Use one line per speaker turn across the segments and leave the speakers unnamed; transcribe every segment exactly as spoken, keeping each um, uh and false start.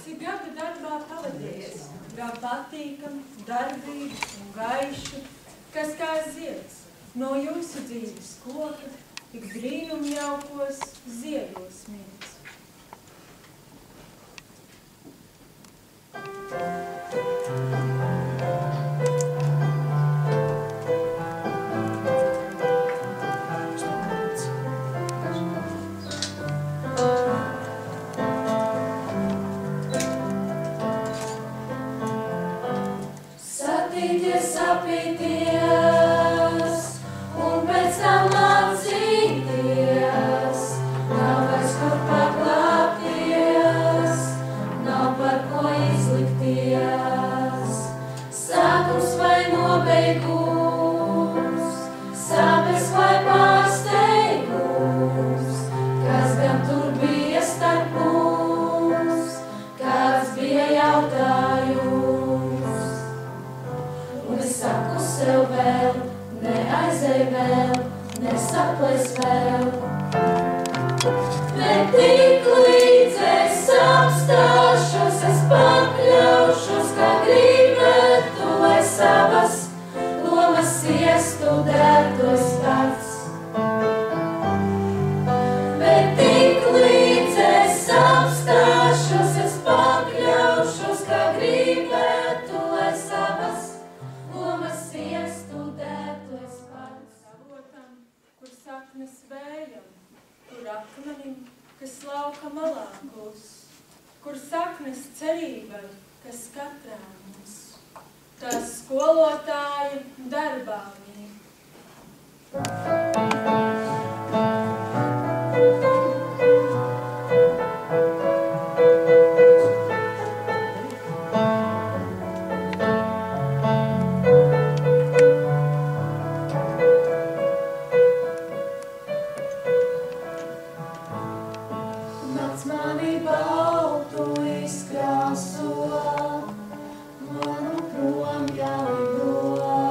cik gadu darbā pavadījis, kā patīkam, darbīgs un gaišu, kas kā zieds, no jūsu dzīves koka, tik brīnumjaukos ziedos mīts.
Satīties, sapīties, un pēc tam atzīties, nav vairs kur paglāpties, nav par ko izlikties. Sākums vai nobeigums, sāpes vai pārsteigums, kas gan tur bija starp mums, kāds bija jautājums. Un es saku sev vēl, neaizej vēl, nesaples vēl. Bet tik līdz es apstāšos, es pakļaušos, kā gribētu, lai savas lomas iestudētos pats. Bet tik līdz es apstāšos, es pakļaušos, kā gribētu, lai savas lomas iestudētos pats.
Avotam, kur saknes vējam, kur akmenim, kas lauka malā klus, kur saknes cerībai, kas katrā mums, tās skolotāja darbā mīl.
Nāc mani baltu izkrāso, manu prom jālido.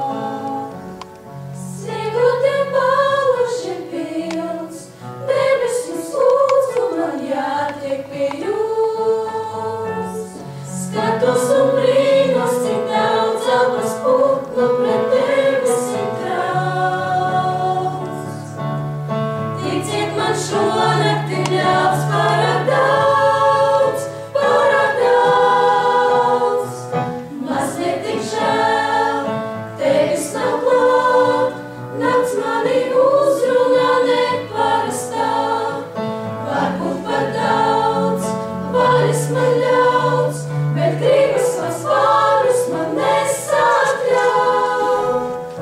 Sniegotiem paužiem pilns, debesīs lūdzu man jātiek pie jūs. Skatos un brīnos, cik daudz abas putnu pret debesīm trauc. Ticiet man šonakti ļauts pārāk daudz, pārāk daudz. Mazliet tik žēl, tevis nav klāt, nakts mani uzrunā neparastā. Varbūt par daudz, varis man ļauts, bet gribas mans vārus man nesatļaut.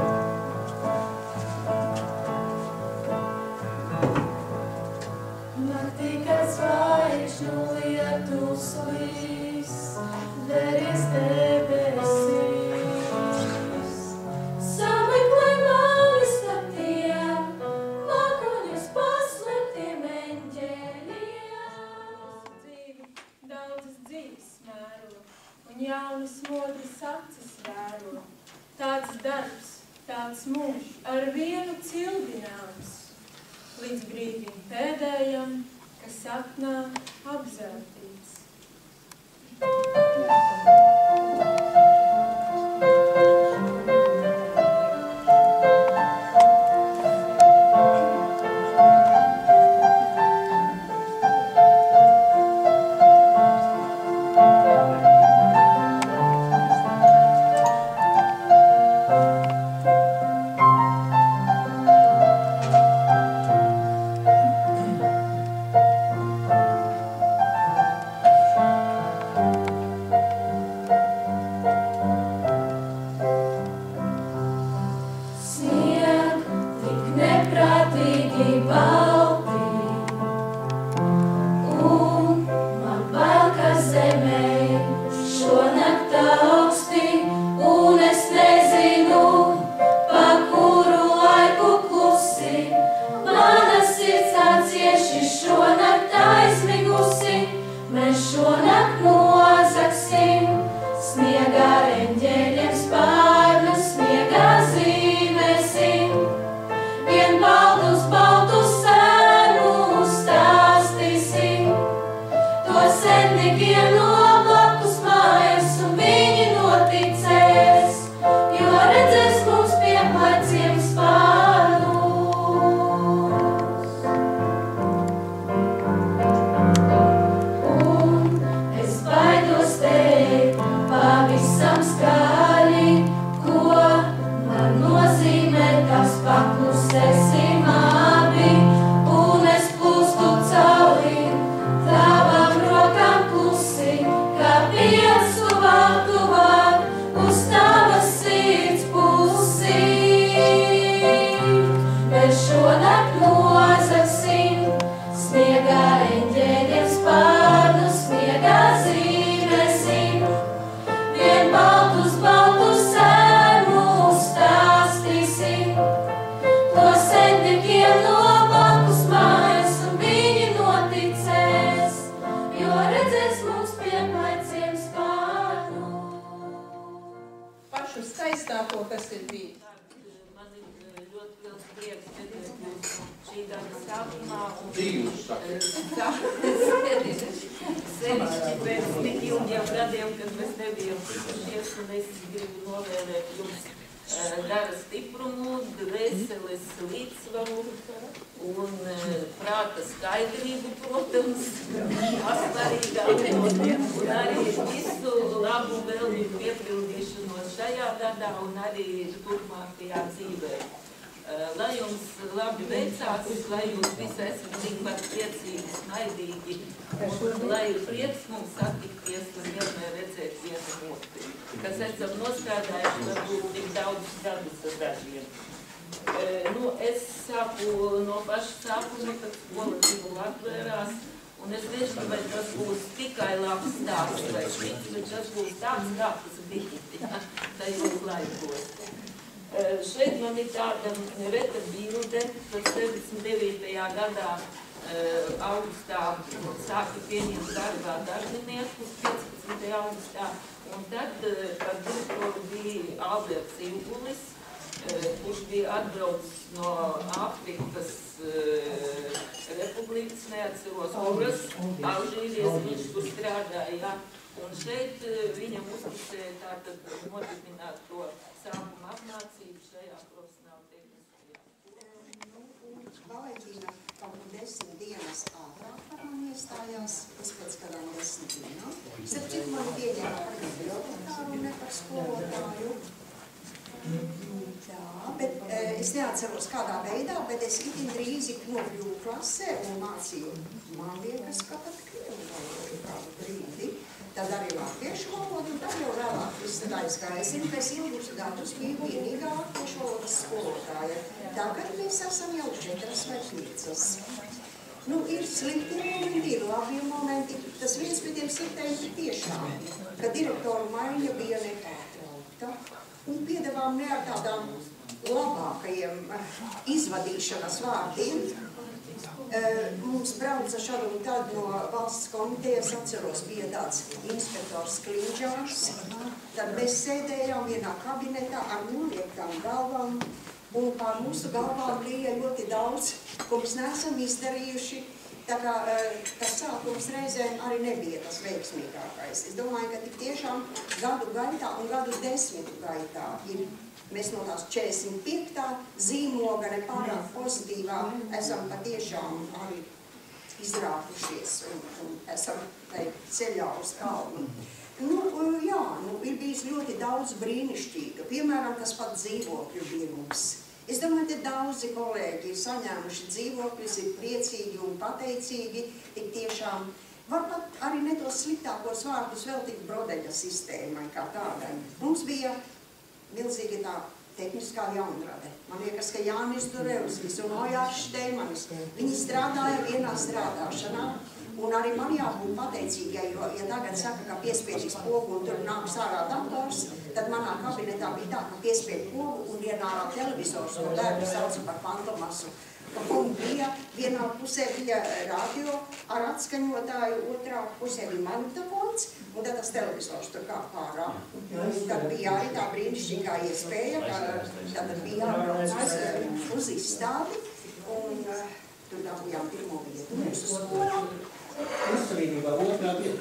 Naktī, kad zvaigžņu lietus līs, veries debesīs. Sameklē mani starp tiem, mākoņos paslēptiem eņģeļiem.
Dzīvi daudzas dzīves mēro, un jaunas modras acis vēro. Tāds darbs, tāds mūžs, ar vienu cildināms, līdz brīdim pēdējam, kas sapnā apzeltīts.
pašu skaistāko, kas ir bijis.
Man ir ļoti liels prieks redzēt jūs šī gada sākumā.
Dzīvus saka.
Sevišķi pēc tik ilgiem gadiem, kad mēs nebijam tikušies, un es gribu novēlēt jums gara stiprumu, dvēseles līdzsvaru un prāta skaidrību, protams, asvarīgāk, un arī visu labu vēlmju piepildīšanos šajā gadā un arī turpmākajā dzīvē. Lai jums labi veicās, lai jūs visi esat tikpat priecīgi, smaidīgi, un lai ir prieks mums satikties un vienmēr redzēt vienu otru, kas esam nostrādājuši varbūt tik daudz gadus ar dažiem. Nu, es sāku no paša sākuma, kad skola tīkla atvērās, un es nezinu, vai tas būs tikai labs stāsts vai šķits, bet tas būs tāds, kā tas bija tajos laikos. Šeit man ir tāda reta bilde, kad sešdesmit devītajā gadā augustā sāka pieņemt darbā darbiniekus, piecpadsmitajā augustā, un tad, kad direktori bija Alberts Ilgulis, kurš bija atbraucis no Āfrikas republikas, neatceros kuras, Alžīrijas, viņš tur strādāja. Un šeit viņam uzticēja tātad nodibināt to sākuma apmācību šajā profesionāla tehniskajā.
Nu, un Valentīna kaut kur desmit dienas ātrāk par mani iestājās, es pēc kādām desmit dienām. Starp citu mani pieņēma par bibliotekāru un ne par skolotāju. Jā, bet es neatceros kādā veidā, bet es itin drīzi nokļuvu klasē un mācīju. Man liekas, ka pat krievu valodu kādu brīdi. Tad arī latviešu valodu, un tad jau vēlāk viss tad aizgāja. Es zinu, ka es ilgus gadus biju vienīgā latviešu valodas skolotāja. Tagad mēs esam jau četras vai piecas. Nu, ir slikti momenti, ir labi momenti. Tas viens pie tiem sliktiem ir tiešām, ka direktoru maiņa bija nepārtraukta. Un piedevām ne ar tādām labākajiem izvadīšanas vārdiem. Mums brauca šad un tad no valsts komitejas, atceros, bija tāds inspektors Kliņģārs. Tad mēs sēdējām vienā kabinetā ar noliektām galvām, un pār mūsu galvām bija ļoti daudz, ko mēs neesam izdarījuši. Tā kā tas sākums reizēm arī nebija tas veiksmīgākais. Es domāju, ka tik tiešām gadu gaitā un gadu desmitu gaitā ir mēs no tās četrdesmit piektā zīmoga nepārāk pozitīvā esam patiešām arī izrāpušies un, un esam ceļā uz kalnu. Nu, jā, nu, ir bijis ļoti daudz brīnišķīga. Piemēram, tas pat dzīvokļu birums. Es domāju, ka daudzi kolēģi ir saņēmuši dzīvokļus, ir priecīgi un pateicīgi, tik tiešām. Varbūt arī ne tos sliktākos vārdus veltīt Brodeļa sistēmai kā tādai. Mums bija milzīga tā tehniskā jaunrade. Man liekas, ka Jānis Durevskis un Ojārs Šteimanis, viņi strādāja vienā strādāšanā, un arī man jābūt pateicīgai, jo, ja tagad saka, ka piespiežīs pogu un tur nāk sārā dators, tad manā kabinetā bija tā, ka piespiež pogu un ienārā televizors, ko bērni sauca par fantomasu. Un bija vienā pusē bija radio ar atskaņotāju, otrā pusē bija magnetofons, un tad tas televizors tur kā pārā. Tad bija arī tā brīnišķīgā iespēja, ka tad bija jābrauc uz izstādi, un tur dabūjām pirmo vietu mūsu skolā.
Uzsavīnībā otrā vieta.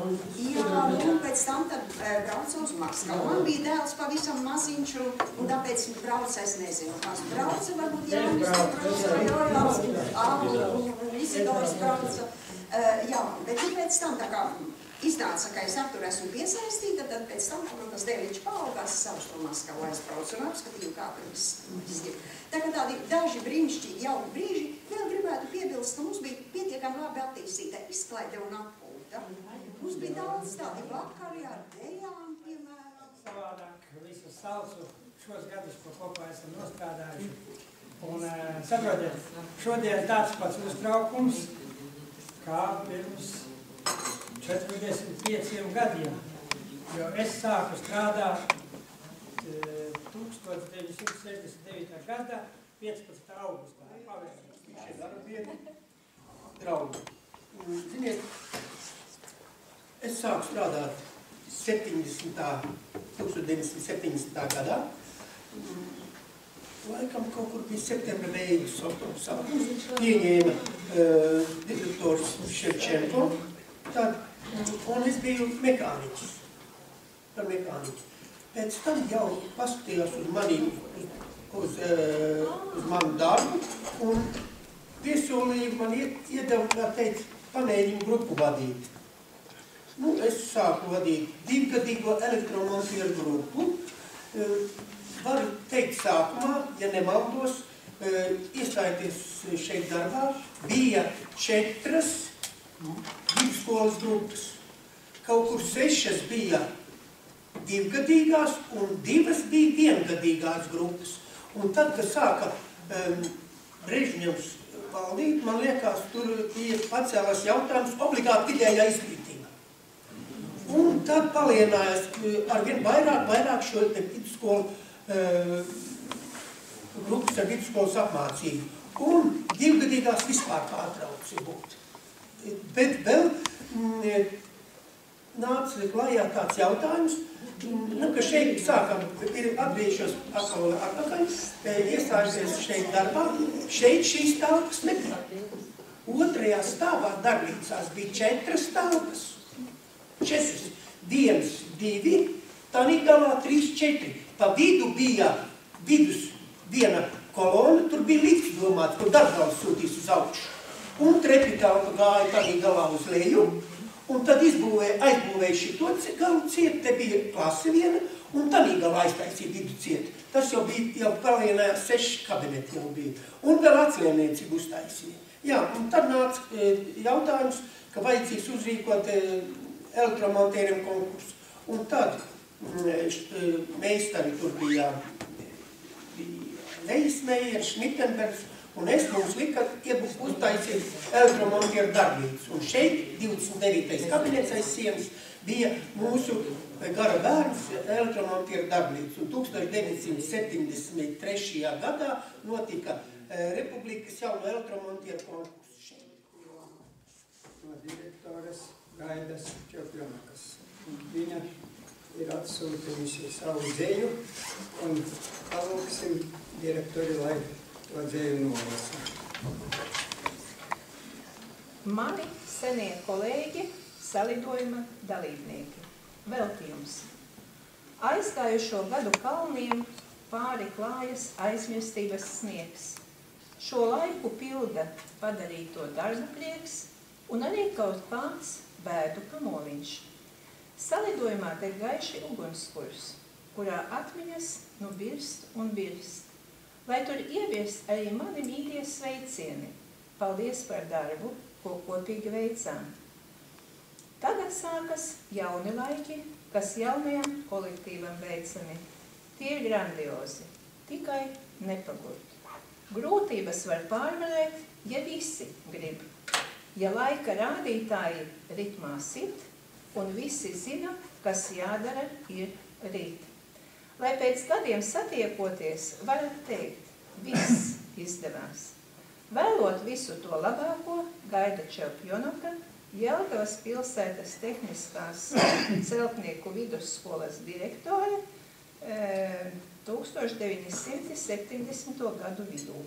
Jā, un pēc tam tad braucu uz Maskavu. Man bija dēls pavisam maziņš, un tāpēc braucu, es nezinu, kas brauca, varbūt Jānis brauca, Jojāls, Avu un Isidors brauca. Jā, bet pēc tam tā kā iznāca, ka es ar tur esmu piesaistīta, tad pēc tam, kad man tas dēliņš paaugās, es savus to Maskavu aizbraucu un apskatīju, kā tur viss ir. Tā kā tādi daži brīnišķīgi jauki brīži, vēl gribētu piebilst, ka mums bija pietiekami labi attīstīta izklaide un atpūta. Mums bija daudz tādi vakari ar dejām, piemēram.
Savādāk visu saucu šos gadus, ko kopā esam nostrādājuši. Un saprotiet, šodien tāds pats uztraukums, kā pirms četrdesmit pieciem gadiem. Jo es sāku strādāt tūkstoš deviņsimt sešdesmit devītā gadā, piecpadsmitā augustā.
Šie darbieti, draugi. Ziniet, es sāku strādāt septiņdesmitā tūkstoš deviņsimt septiņdesmitā gadā. Laikam kaut kur bija septembra beigas, oktobra sākums, pieņēma uh, direktors Ševčenko, tad, un es biju mekāniķis, par mekāniķi. Pēc tam jau paskatījās uz manīm, uz, uh, uz manu darbu, un piesolīja man iedeva, kā teikt, panēļiņu grupu vadīt. Nu, es sāku vadīt divgadīgo elektromontieru grupu. Uh, varu teikt sākumā, ja nemaldos, uh, iestājoties šeit darbā, bija četras vidusskolas grupas. Kaut kur sešas bija divgadīgās un divas bija viengadīgās grupas. Un tad, kad sāka um, Brežņevs valdīt, man liekas, tur bija pacēlās jautājums obligāti vidējā izglītība. Un tad palienājās arvien vairāk, vairāk šo vidusskolu uh, grupas ar vidusskolas apmācību. Un divgadīgās vispār pārtrauci būt. Bet vēl mm, nāca klājā tāds jautājums, nu, ka šeit sākam, atgriežos atkal atpakaļ, iestājusies šeit darbā, šeit šīs telpas nebija. Otrajā stāvā darbnīcās bija četras telpas. Četras. Viens, divi, tanī galā trīs, četri. Pa vidu bija vidus viena kolona, tur bija lifts domāts, kur darbgals sūtīs uz augšu. Un trepi telpa gāja tanī galā uz leju. Un tad izbūvēja, aizbūvēja šito galu ciet, te bija klase viena, un tanī galā aiztaisīja vidu ciet. Tas jau bija, jau palienājās seši kabineti jau bija. Un vēl atlienieci uztaisīja. Jā, un tad nāca e, jautājums, ka vajadzīgs uzrīkot e, elektromontēriem konkursu. Un tad e, meistari tur bija, bija Leismeijer, Šmitenbergs, un es mums lika uztaisīt elektromontieru darbnīcu. Un šeit, divdesmit devītais kabinets aiz sienas, bija mūsu gara bērns elektromontieru darbnīcu. Un tūkstoš deviņsimt septiņdesmit trešajā gadā notika Republikas jauno elektromontieru konkursu šeit.
No direktores Gaidas Čopjonakas. Viņa ir atsūtījusi savu dzeju, un palūksim direktori, lai to dzēju nolasa.
Mani senie kolēģi, salidojuma dalībnieki. Veltījums. Aizgājušo gadu kalniem pāri klājas aizmirstības sniegs. Šo laiku pilda padarīto darba prieks un arī kaut kāds bēdu kamoliņš. Salidojumā te gaiši ugunskurs, kurā atmiņas nu birst un birst. Lai tur ieviest arī mani mīļie sveicieni. Paldies par darbu, ko kopīgi veicām. Tagad sākas jauni laiki, kas jaunajam kolektīvam veicami. Tie ir grandiozi, tikai nepagurt. Grūtības var pārvarēt, ja visi grib. Ja laika rādītāji ritmā sit, un visi zina, kas jādara ir rīt. Lai pēc gadiem satiekoties, varat teikt, viss izdevās. Vēlot visu to labāko, Gaida Čopjonaka, Jelgavas pilsētas tehniskās celtnieku vidusskolas direktore tūkstoš deviņi simti septiņdesmito gadu vidū.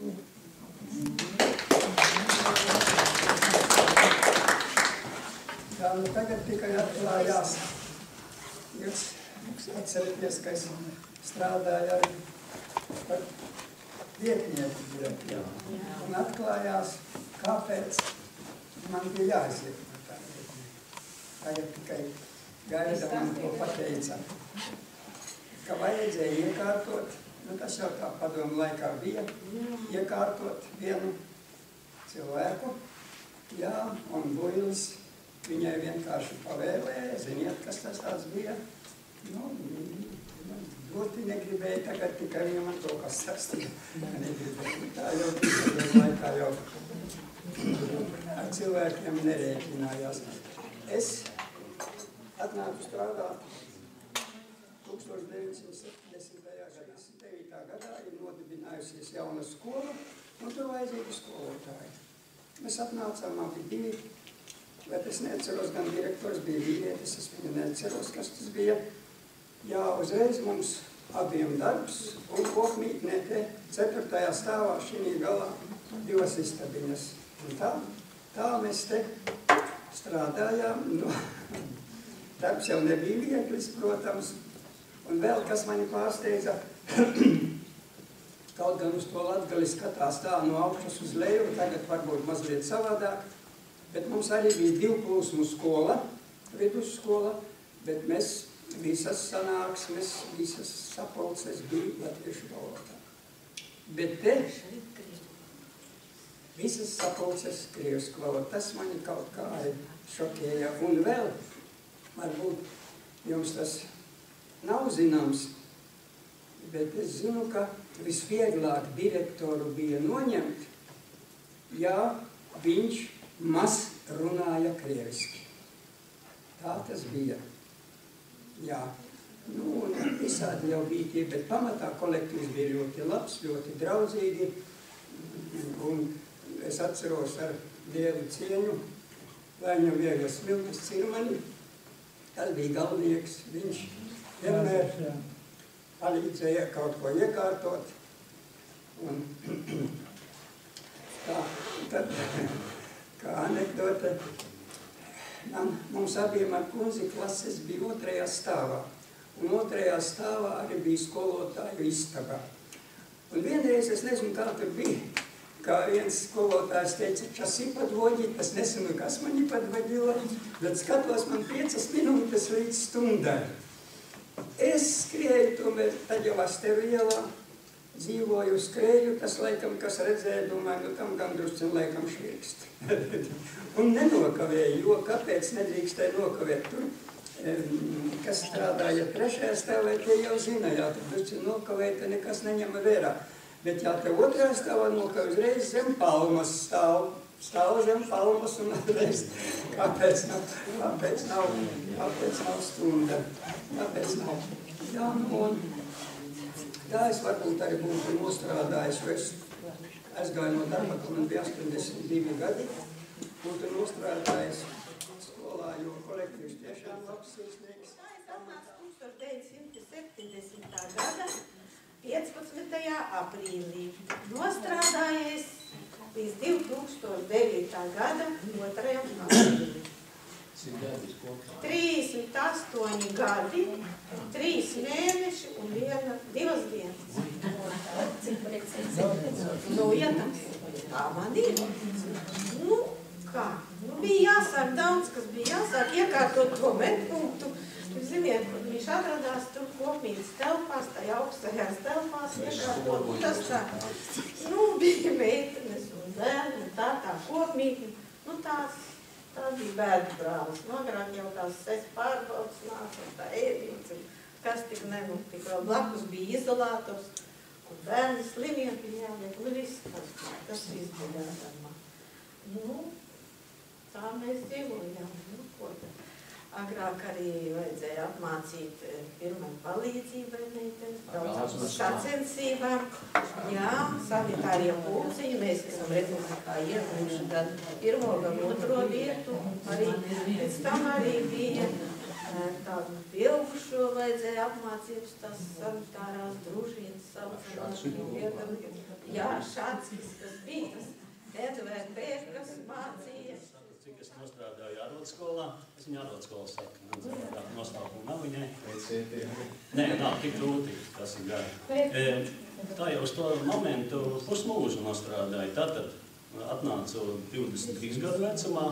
Jā, nu tagad tikai atklājās. Jūs atceraties, ka es strādāju arī par vietnieku direktoru. Un atklājās, kāpēc man bija jāiziet par tā vietnieku. Tagad tikai Gaida man to pateica, ka vajadzēja iekārtot, nu tas jau tā padomu laikā bija, iekārtot vienu cilvēku, jā, un Builis viņai vienkārši pavēlēja, ziniet, kas tas tāds bija. Nu, ļoti negribēja tagad, tikai viņa man to kas sastīja. Negribēja. Tā jau tikai laikā jau ar cilvēkiem nerēķinājās. Es atnāku strādāt tūkstoš deviņi simti septiņdesmit devītā gadā, ir nodibinājusies jauna skola, un tur vajadzīgi skolotāji. Mēs atnācām, man bija divi, bet es neatceros, gan direktors bija vīrietis, es viņu neatceros, kas tas bija. Jā, uzreiz mums abiem darbs, un kopmītnē te ceturtajā stāvā šī galā divas istabiņas. Un tā, tā mēs te strādājām. Nu, darbs jau nebija vieglis, protams. Un vēl, kas mani pārsteidza, kaut gan uz to Latgali skatās tā no augšas uz leju, tagad varbūt mazliet savādāk, bet mums arī bija divplūsmu skola, vidusskola, bet mēs visas sanāksmes, visas sapulces bija latviešu valodā. Bet te visas sapulces krievsku valodā. Tas mani kaut kā šokēja. Un vēl, varbūt jums tas nav zināms, bet es zinu, ka visvieglāk direktoru bija noņemt, ja viņš maz runāja krieviski. Tā tas bija. Jā, nu, un visādi jau bija tie, bet pamatā kolektīvs bija ļoti labs, ļoti draudzīgi, un es atceros ar lielu cieņu Vaņa Vieglas Smiltas Cirmani, tas bija galvnieks, viņš vienmēr palīdzēja kaut ko iekārtot, un tā, tad, kā anekdote, Man, mums abiem ar kundzi klases bija otrajā stāvā. Un otrajā stāvā arī bija skolotāju istaba. Un vienreiz, es nezinu, kā tur bija, kā viens skolotājs teica, časi padvodīt, es nesinu, kas mani padvodila, bet skatos man piecas minūtes līdz stundai. Es skrēju tomēr, tad jau Asteru ielā, dzīvoju, skrēju, tas laikam, kas redzēja, domāju, nu tam gan druscin laikam švirkst. Un nenokavēju, jo kāpēc nedrīkstēja nokavēt tur, kas strādāja trešajā stāvā, tie jau zina, jā, tur druscin nokavēja, te nekas neņema vērā. Bet jā, te otrajā stāvā nokavē uzreiz zem palmas stāv, stāv zem palmas un uzreiz, kāpēc nav, kāpēc nav, kāpēc nav stunda, kāpēc nav. Jā, nu, un tā es varbūt arī būtu nostrādājis, jo es aizgāju no darba, kad man bija astoņdesmit divi gadi, būtu nostrādājis skolā, jo kolektīvs tiešām labs iesniegs.
Tā es atnācu tūkstoš deviņsimt septiņdesmitā gada piecpadsmitajā aprīlī. Nostrādājies līdz divi tūkstoši devītā gada otrajam aprīlī. trīsdesmit astoņi gadi, trīs mēneši un viena, divas dienas. Nu, ja tas tā man ir. Nu, kā? Nu, bija jāsāk daudz, kas bija jāsāk iekārtot to medpunktu. Ziniet, kad viņš atradās tur kopmītas telpās, tā augstajās telpās iekārtot. Tas tā, nu, bija meitenes un bērni, tā tā kopmītne. Nu, tās. Tā bija bērnu brālis. Agrāk jau tās es pārbaudas nāca, tā ēdīca, kas tik nenotika. Vēl blakus bija izolātors, un bērni slimiem bija jāliek, un viss tas, tas viss bija jādamā. Nu, tā mēs dzīvojām, nu, ko tā. Agrāk arī vajadzēja apmācīt pirmai palīdzībai meiteni, braucām uz sacensībām. Jā, sanitārie pulciņi, mēs esam republikā ieguvuši gan pirmo, gan otro vietu. Arī pēc tam arī bija tādu pieaugušo vajadzēja apmācības, tās sanitārās družīnas, saucamās. Jā, Šatskis, kas bija tas N V P, kas mācīja.
Cik es nostrādāju ārodskolā, es viņu ārodskolā saku, gan noslēpumu nav viņai. Nē, nav, tik grūti, tas ir gari. Tā jau uz to momentu pusmūžu nostrādāju. Tātad atnācu divdesmit trīs gadu vecumā.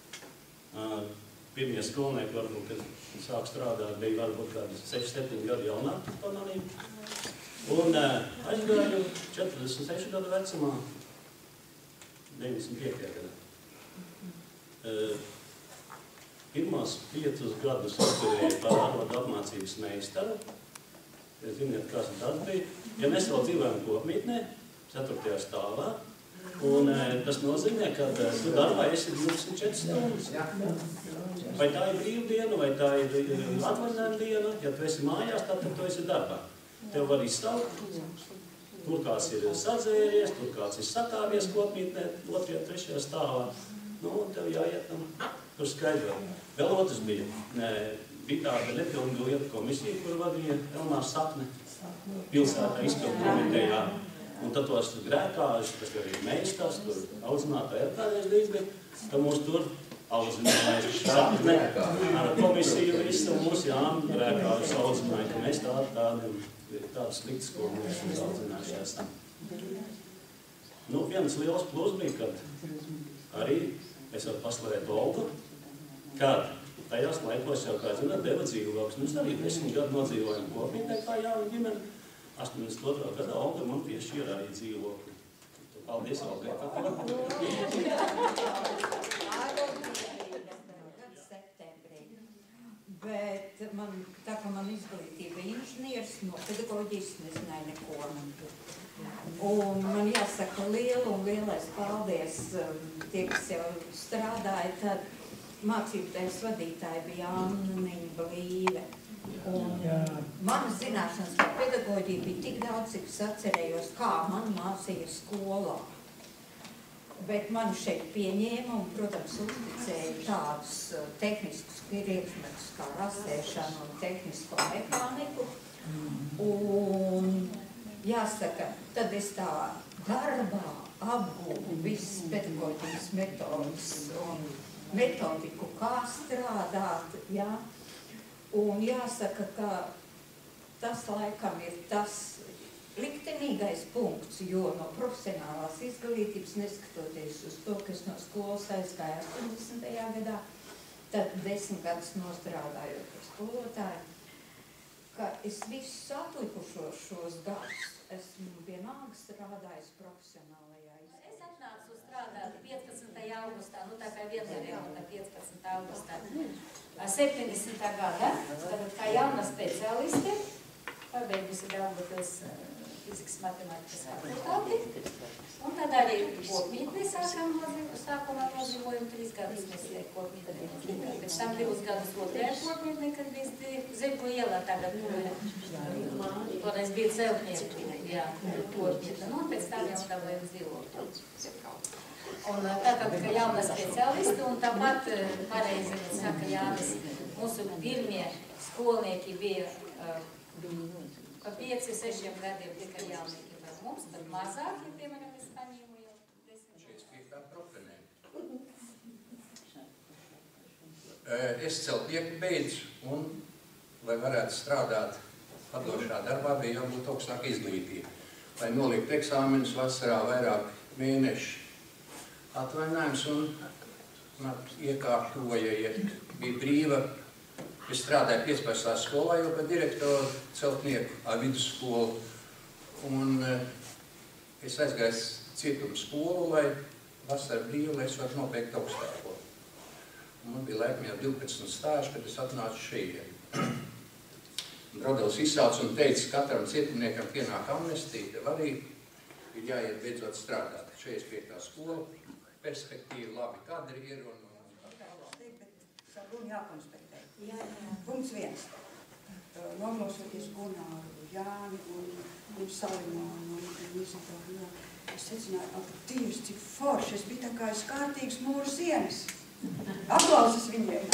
Pirmie skolnieki, varbūt, kad sāk strādāt, bija varbūt kādi seši septiņi gadu jaunāk par manīm. Un aizgāju četrdesmit sešu gadu vecumā, deviņdesmit piektajā gadā. Pirmos piecus gadus atturēju par ārodu apmācības meistaru. Ziniet, kas tas bija. Ja mēs vēl dzīvojam kopmītnē, ceturtajā stāvā, un tas nozīmē, ka tu darbā esi divdesmit četras stundas. Vai tā ir brīvdiena, vai tā ir atvaļinājuma diena, ja tu esi mājās, tad tu esi darbā. Tev var izsaukt, tur kāds ir sadzēries, tur kāds ir sakāvies kopmītnē, otrajā, trešajā stāvā. Nu, tev jāiet tam tur skaidrot. Vēl otrs bija. bija tāda nepilnīga lietu komisija, kur vadīja Elmārs Sapne pilsētā izpildu komitejā. Un tad tos grēkāžus, kas arī meistars, tur audzinātāji atkārdēs bija, ka mūs tur audzināja Sapne ar komisiju visu, un mūs Jāni grēkāžus audzināja, ka mēs tādi, tādi, tādi slikti skolu mūs audzinājuši esam. Nu, viens liels plus bija, kad arī es varu paslavēt Olgu, kad tajās laikos jau, kā zināt, deva dzīvoklis. Mēs arī desmit gadu nodzīvojam kopīgi, kā Jāni ģimene. astoņdesmit otrā gadā Olga man piešķīra arī dzīvokli. Paldies, Olgai, par to.
Bet man, tā kā man izglītība inženieris, no pedagoģijas nezināja neko. Un man jāsaka lielu un lielais paldies tie, kas jau strādāja, tad mācību tēvs vadītāja bija Anniņa Blīve. Un manas zināšanas par pedagoģiju bija tik daudz, cik es atcerējos, kā man mācīja skolā. Bet mani šeit pieņēma un, protams, uzticēja tādus tehniskus priekšmetus kā rastēšana un tehnisko mehāniku. Un jāsaka, tad es tā darbā apgūvu visas pedagoģijas metodas un metodiku, kā strādāt, jā. Un jāsaka, ka tas laikam ir tas liktenīgais punkts, jo no profesionālās izglītības, neskatoties uz to, kas no skolas aizgāja astoņdesmitajā gadā, tad desmit gadus nostrādājot par skolotāju, ka es visus atlikušos šos gadus esmu vienalga strādājis profesionālajā izglītībā.
Es atnācu strādāt piecpadsmitajā augustā, nu tā kā viendarījuma piecpadsmitā augustā, septiņdesmitā gada, tad kā jauna speciāliste, pabeigusi Daugavpils fizikas matemātikas fakultāti, un tad arī kopmītnē sākām nodzīvojumu, sākumā nodzīvojumu trīs gadus mēs tie kopmītnē. Pēc tam divus gadus otrajā kopmītnē, kad bija Zirgu ielā tagad, toreiz bija celtnieku, jā, kopmītnē, un pēc tam jau dabūjām dzīvokli. Un tātad, ka jauna speciālista, un tāpat pareizi saka Jānis, mūsu pirmie skolnieki bija pa pieci, sešiem gadiem tikai jaunieki par mums, tad mazāki, piemēram, es paņēmu jau desmit.
Šeit piektā propenē. Es celtnieku beidzu, un, lai varētu strādāt padošā darbā, bija jābūt augstāka izglītība. Lai nolikt eksāmenus vasarā vairāk mēneši atvainājums, un man iekārtoja, ja bija brīva. Es strādāju piecpadsmitā skolā jau par direktoru celtnieku vidusskolu, un es aizgāju cietumu skolu, lai vasara brīvu, lai es varu nobeigt augstāko. Un man bija laikam jau divpadsmit stāži, kad es atnācu šeit. Brodels izsauca un teica, katram cietumniekam pienāk amnestija, tev arī ir jāiet beidzot strādāt. četrdesmit piekta skola, perspektīva, labi kadri ir un...
Savu runu jākonspektē. Jā, jā. Punkts viens. Noklausoties Gunāru, Jāni un, un Salimānu un Izabelu, jā, es secināju, ak, Dievs, cik forši, es biju tā kā es kārtīgs mūru sienas. Aplausas viņiem.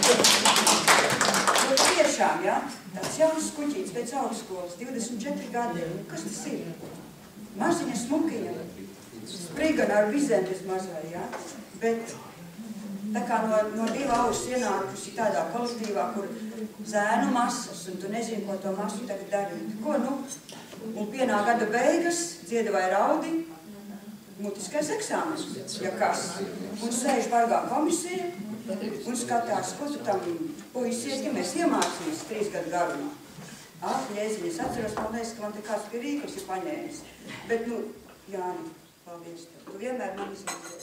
Jo tiešām, jā, tāds jauns kuķīts pēc augstskolas, divdesmit četri gadi. Kas tas ir? Maziņa smukiņa, sprigana ar vizēm bez mazai, jā, bet tā kā no, no diva ausis ienākusi tādā kolektīvā, kur zēnu masas, un tu nezini, ko to masu tagad darīt. Ko, nu? Un pienāk gada beigas, dzieda vai raudi, mutiskais eksāmenis, ja kas. Un sēž bargā komisija, un skatās, ko tu tam puisiet, ja mēs iemācīmies trīs gadu garumā. Ah, Jēziņ, es atceros, man liekas, ka man te kāds pie rīklis ir paņēmis. Bet, nu, Jāni, paldies tev. Tu vienmēr man izmēģēji.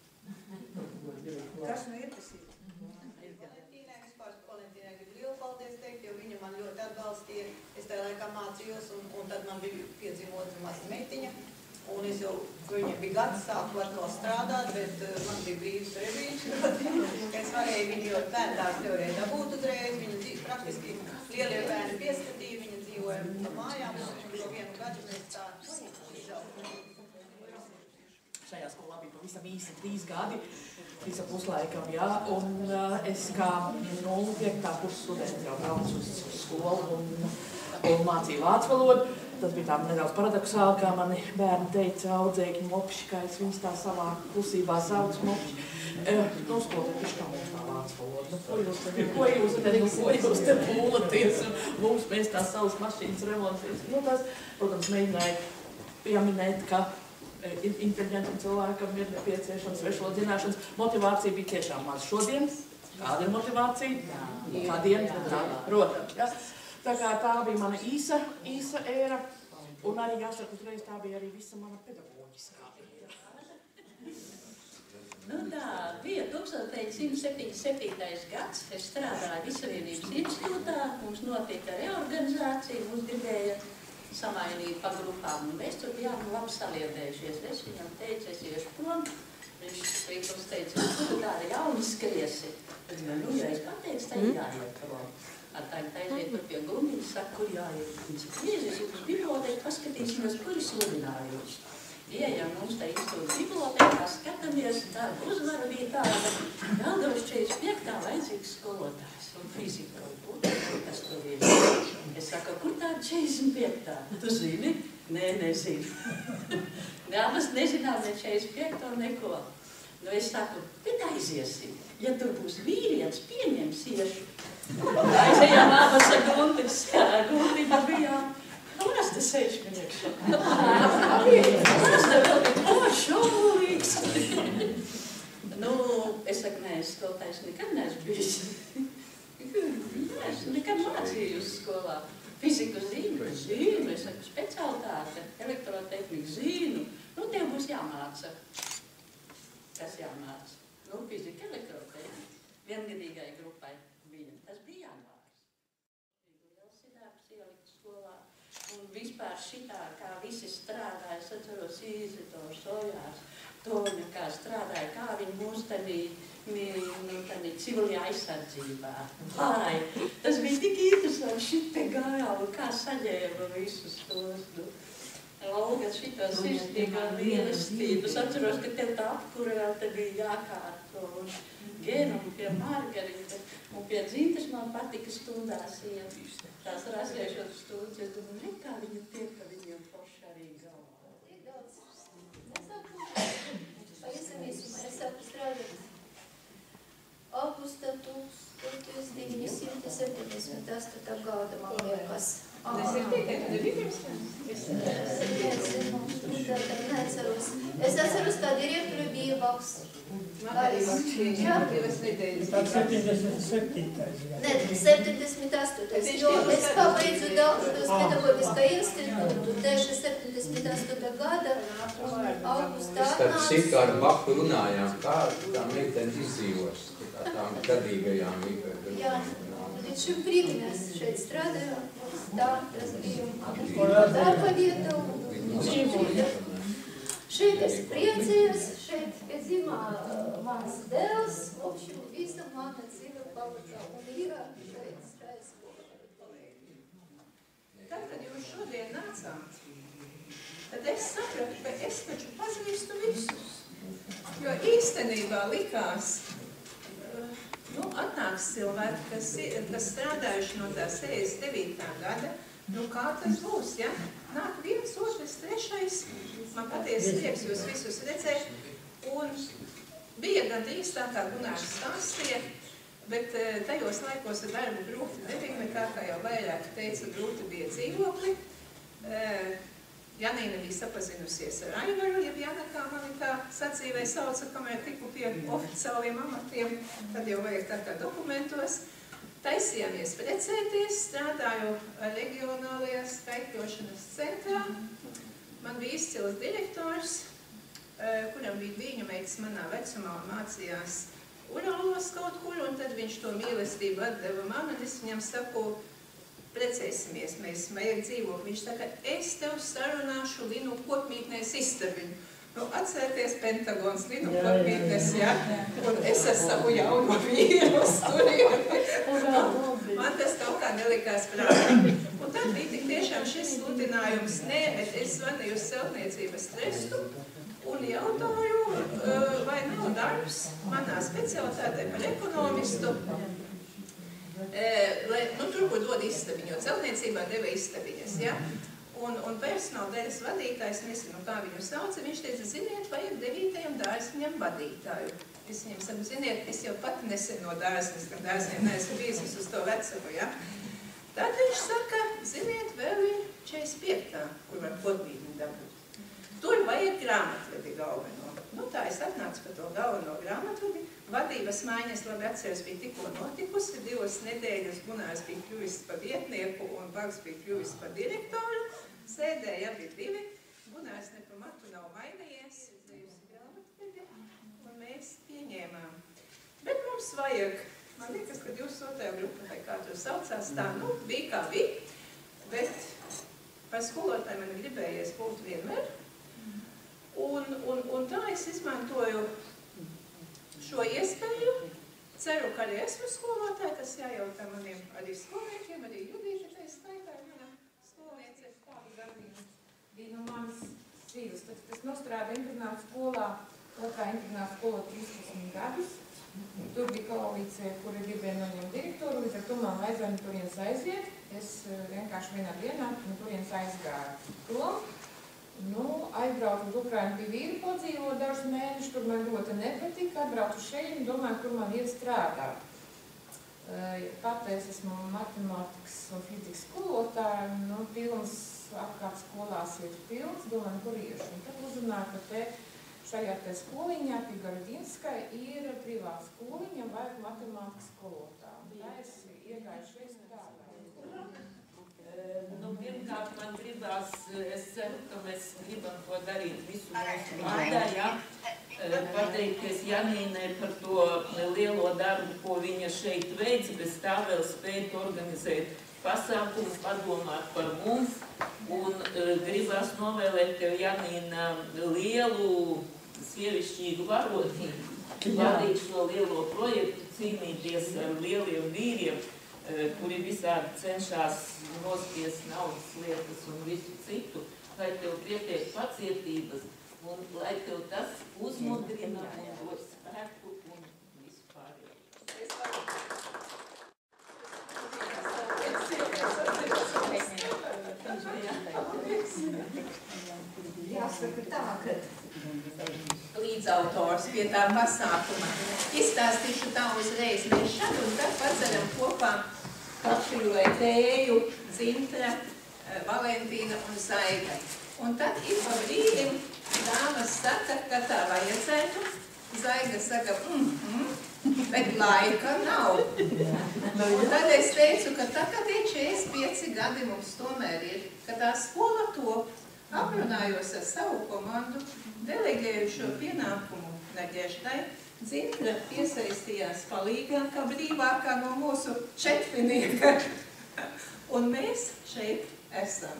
Kas nu ir tas ir?
Valentīnai, vispār Valentīnai gribu lielu paldies teikt, jo viņa man ļoti atbalstīja. Es tajā laikā mācījos, un, un tad man bija piedzimota maza meitiņa. Un es jau, viņam bija gads, sāku atkal strādāt, bet uh, man bija brīvs revīčs. Es varēju viņu jau bērndās teorēju dabūt uzreiz. Viņa dzīv, praktiski lielie bērni pieskatīja, viņa dzīvoja pa mājām. Un šo vienu gadu mēs tā izaugu.
šajā skolā bija pavisam īsi trīs gadi, trīs ap puslaikam, jā, un uh, es kā nu, piektā kursa studenti jau braucu uz, uz skolu un, un mācīju vācu valodu. Tas bija tā nedaudz paradoxāli, kā mani bērni teica, audzēkņi mopši, kā es viņus tā savā klusībā sauc mopši. Uh, nu, skolotāji, viņš kā mums tā vācu valoda. Nu, ko jūs te, ko jūs te, ko jūs te pūlaties, un mums mēs tās savas mašīnas remontēs. Nu, tas, protams, mēģināja pieminēt, ka inteliģentam cilvēkam ir nepieciešams svešo zināšanas. Motivācija bija tiešām maz šodien. Kāda ir motivācija? Kādien? Tā, protams. Ja? Tā kā tā bija mana īsa, īsa ēra, un arī jāsaka uzreiz tā bija arī visa mana pedagoģiskā ēra.
Nu tā, bija tūkstoš deviņsimt septiņdesmit septītais gads, es strādāju Visavienības institūtā, mums notika reorganizācija, mums gribēja samainīt pa grupām, un mēs tur bijām labi saliedējušies. Es viņam teicu, es iešu prom, viņš Rīkums teica, tu tāda jauni skriesi. Es viņam, nu, ja es pateicu, tā jāiet prom. Tagad aiziet tur pie Gundiņas, saka, kur jāiet. Viņš saka, iezies uz bibliotēku, paskatīsimies, kur ir sludinājums. Ieejam mums tā institūta bibliotēkā, skatāmies, tā uzvara bija tāda, Jelgavas četrdesmit piektā vajadzīgs skolotājs un fizika. Tas tur ir. Es saku, kur tā četrdesmit piektā? Tu zini? Nē, nezinu. Abas nezinām ne četrdesmit piekto neko. Nu, es saku, bet aiziesim. Ja tur būs vīrietis, pieņems iešu. Aizējām abas ar Gundiņas, Gundiņa bijām. Kuras te seškanieks? Kuras te vēl bija? O, šaurīgs! Nu, es saku, nē, es skolotājs nekad neesmu bijis. Es nekad mācījos skolā. Fiziku zinu, zinu, es saku, specialitāte, elektrotehniku zinu. Nu, tev būs jāmāca. Kas jāmāca? Nu, fizika, elektrotehnika. Viengadīgai grupai bija. Tas bija janvārs. Liels darbs ielikt skolā. Un vispār šitā, kā visi strādāja, es atceros Īzitors, Ojārs, Toņa, kā strādāja, kā viņi mūs tādī, nu, tādī civilajā aizsardzībā. Lai, tas bija tik interesanti, šit te gājā, un kā saģēva visus tos, nu. Olga šito sirstīgo mīlestību. Es atceros, ka tev tā apkura vēl te bija jākārto. Un Gēna un pie Margarita un pie Dzintas man patika stundās iet. Tās rasēšot stundas. Es domāju, kā viņa tiek, ka viņiem forši arī galvā.
Tik daudz. Es saku, pavisam īsumā, es saku strādāt. Augusta tūkstoš deviņsimt septiņdesmit astotajā gada, man liekas. Neatceros. Es atceros, kā direktori bija Baks.
septiņdesmit septītais.
Nē, septiņdesmit astotais. Jo es pabeidzu Daugavpils pedagoģiskā institūtu tieši septiņdesmit astotajā gada augustā.
Starp citu ar Baku runājām, kā tā meitene izdzīvos, tām gadīgajām īpaši.
Jā, līdz šim brīdim mēs šeit strādājām. Tā, tas bija darba vieta un šeit es priecējos, šeit piedzimā mans dēls, obšķi visa mana dzīve palika un ir šeit šeit.
Tad, kad jūs šodien nācāt, tad es sapratu, ka es taču pazīstu visus. Jo īstenībā likās, nu, atnāks cilvēki, kas, kas strādājuši no tā sešdesmit devītā gada, nu, kā tas būs, ja? Nāk viens, otrs, trešais, man patiesi prieks jūs visus redzēt, un bija gan drīz tā, kā Gunārs stāstīja, bet tajos laikos ar darbu grūti nebija, nekā, kā jau vairāk teica, grūti bija dzīvokli. Janīna bija sapazinusies ar Aivaru, ja Jana, kā mani tā sacīvē sauca, kamēr tiku pie oficiāliem amatiem, tad jau vajag tā kā dokumentos. Taisījāmies precēties, strādāju reģionālajā skaitļošanas centrā. Man bija izcils direktors, kuram bija viņu meitas manā vecumā un mācījās Urālos kaut kur, un tad viņš to mīlestību atdeva man, un es viņam saku, precēsimies, mēs vajag dzīvokli. Viņš saka, es tev sarunāšu Linu kopmītnēs istabiņu. Nu, atcerieties Pentagons, Linu kopmītnes, jā, un es ar savu jauno vīru uz turieni. Man tas kaut kā nelikās prātā. Un tad bija tik tiešām šis sludinājums, nē, bet es zvanīju uz celtniecības trestu, un jautāju, vai nav darbs manā specialitātē par ekonomistu, lai, nu, tur, kur dod istabiņu, jo celtniecībā deva istabiņas, ja? Un, un personāla daļas vadītājs, nezinu, kā viņu sauca, viņš teica, ziniet, vajag devītajam dārziņam vadītāju. Es viņam saku, ziniet, es jau pati nesen no dārziņas, ka dārziņiem neesmu bijis uz to vecumu, ja? Tad viņš saka, ziniet, vēl ir četrdesmit piektā, kur var podmītni dabūt. Tur vajag grāmatvedi galveno. Nu tā, es atnācu par to galveno grāmatvedi. Vadības maiņas, labi atceros, bija tikko notikusi. Divas nedēļas Gunārs bija kļuvis par vietnieku un Bags bija kļuvis par direktoru. Sēdēja abi divi. Gunārs ne pa matu nav mainījies. Izdejusi grāmatvedi un mēs pieņēmām. Bet mums vajag, man liekas, ka divdesmitā grupa, vai kā tur saucās, tā, nu, bija kā bija. Bet par skolotāju man gribējies būt vienmēr. Un, un, un tā es izmantoju šo iespēju. Ceru, ka arī esmu skolotāja, tas jājautā maniem arī skolniekiem, arī Judīte, tā es skaitā viena skolniece, kādu gardību.
Bija no manas dzīves, tad es nostrādāju internātu skolā, otrā internātu skolā trīsdesmit gadus. Tur bija koalīcija, kura gribēja noņemt direktoru, līdz ar to man vajadzēja no turienes aiziet. Es vienkārši vienā dienā no turienes aizgāju prom. Nu, aizbraucu uz Ukrainu, bija vīri podzīvot dažus mēnešus, tur man ļoti nepatika, atbraucu šeit un domāju, kur man ir strādāt. Pat es esmu matemātikas un fizikas skolotāja, nu, pilns apkārt skolās ir pilns, domāju, kur iešu. Un tad uzrunāju, ka te šajā te skoliņā, pie Garadinskai, ir privāta skoliņa vai matemātikas skolotāja. Tā es iegāju šeit strādāju.
Nu, pirmkārt, man gribās, es ceru, ka mēs gribam to darīt visu mūsu vārdā, ja? Pateikties Janīnai par to lielo darbu, ko viņa šeit veic, bez tā vēl spēt organizēt pasākumu, padomāt par mums, un gribās novēlēt tev, Janīna, lielu sievišķīgu varotību, vadīt šo lielo projektu, cīnīties ar lieliem vīriem, kuri visādi cenšas nospiest naudas lietas un visu citu, lai tev pietiek pacietības un lai tev tas uzmudrina un dod spēku un visu pārējo.
Jāsaka tā, ka
līdzautors pie tā pasākuma. Izstāstīšu tā uzreiz mēs šad un tad paceram kopā kafiju vai tēju, Zintra, Valentīna un Zaiga. Un tad ik pa brīdim dāmas saka, ka tā vajadzētu. Zaiga saka, mhm, bet laika nav. Un tad es teicu, ka tā, kad ir četrdesmit pieci gadi mums tomēr ir, ka tā skola top. Aprunājos ar savu komandu, delegēju šo pienākumu Naģeždai. Zintra iesaistījās palīgā, kā brīvākā no mūsu četrinieka. Un mēs šeit esam.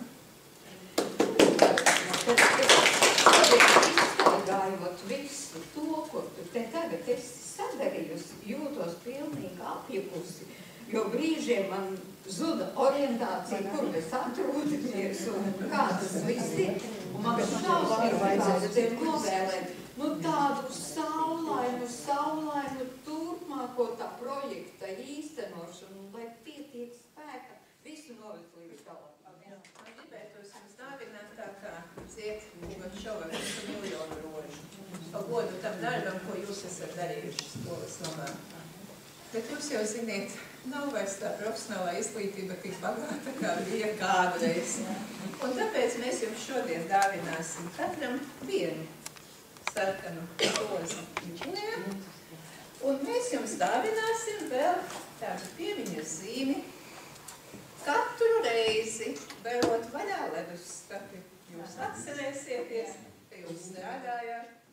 Iztaigājot visu to, ko tu te tagad esi sadarījusi, jūtos pilnīgi apjukusi, jo brīžiem man zuda orientācija, kur mēs atrodamies un kā tas viss ir. Un man šausmīgi vajadzētu tev novēlēt, nu tādu saulainu, saulainu turpmāko tā projekta īstenošanu, lai pietiek spēka visu novest līdz galam.
Man gribētos jums dāvināt tā kā Ziet Pugačova visu miljonu rožu. Pa godu tam darbam, ko jūs esat darījuši skolas labā. Bet jūs jau ziniet, nav vairs tā profesionālā izglītība tik bagāta, kā bija kādreiz. Un tāpēc mēs jums šodien dāvināsim katram vienu sarkanu rozi inženieru. Un mēs jums dāvināsim vēl tādu piemiņas zīmi. Katru reizi, berot vaļā ledusskapi, jūs atcerēsieties, ka jūs strādājāt